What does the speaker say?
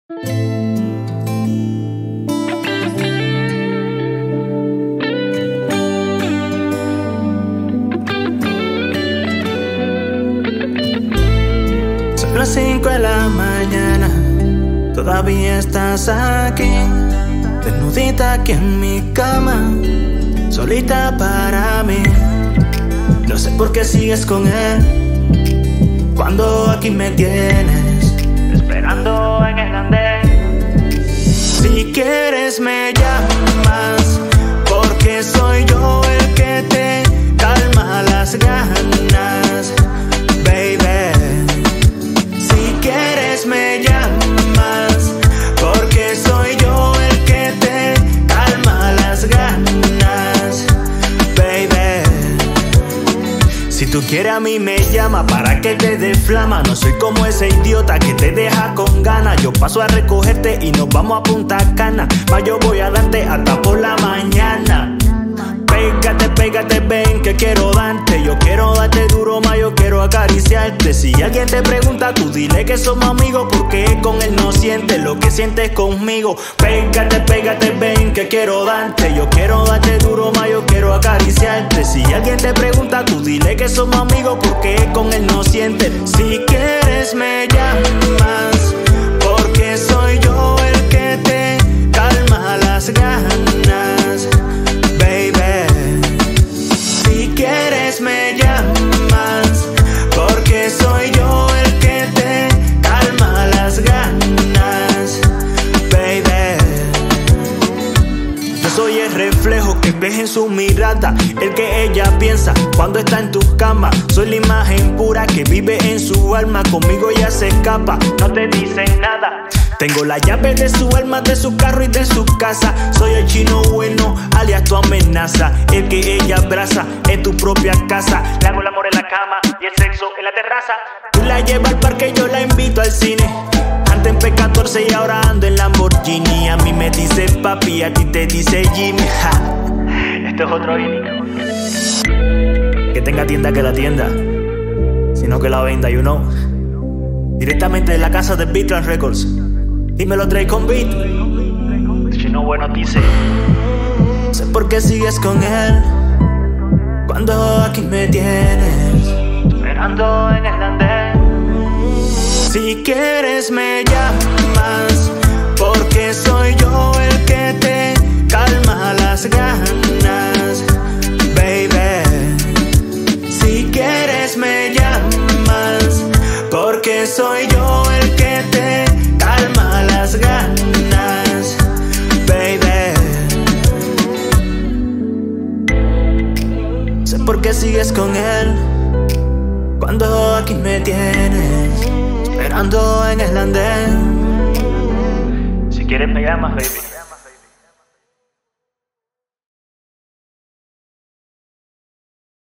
Son las 5 de la mañana, todavía estás aquí, desnudita aquí en mi cama, solita para mí. No sé por qué sigues con él, cuando aquí me tienes esperando en el andén. Si quieres me llamas, porque soy yo el que te calma las ganas, baby. Si quieres me llamas, porque soy yo el que te calma las ganas, baby. Si tú quieres a mí me llama para que te dé flama. No soy como ese idiota que te deja con ganas. Yo paso a recogerte y nos vamos a Punta Cana. Más yo voy a darte hasta por la mañana. Pégate, pégate, ven que quiero darte. Yo quiero darte duro, más yo quiero acariciarte. Si alguien te pregunta, tú dile que somos amigos, porque con él no sientes lo que sientes conmigo. Pégate, pégate, ven que quiero darte. Yo quiero darte duro, más yo quiero acariciarte. Si alguien te pregunta, tú dile que somos amigos, porque con él no sientes. Si quieres me llamas, porque soy yo el que te calma las ganas, baby. Si quieres me llamas, porque soy yo el que te calma las ganas, baby. Yo soy el reflejo que ves en su mirada, el que ella piensa cuando está en tu cama. Soy la imagen pura que vive en su alma, conmigo ella se escapa, no te dicen nada. Tengo la llave de su alma, de su carro y de su casa. Soy el chino bueno, alias tu amenaza. El que ella abraza en tu propia casa. Le hago el amor en la cama y el sexo en la terraza. Tú la llevas al parque, yo la invito al cine. Antes en P14 y ahora ando en Lamborghini. A mí me dice papi, a ti te dice Jimmy. Ja. Esto es otro gimmick. Que tenga tienda que la tienda, sino que la venda, you know. Directamente de la casa de Beatland Records. Dímelo, Drake con beat. Chino bueno dice. Sé por qué sigues con él, cuando aquí me tienes esperando en el andén. Si quieres me llamas, porque soy yo el que te calma las ganas, baby. Si quieres me llamas, porque soy yo el que te calma las ganas, baby. Sé por qué sigues con él, cuando aquí me tienes esperando en el andén. Si quieres me llamas, baby.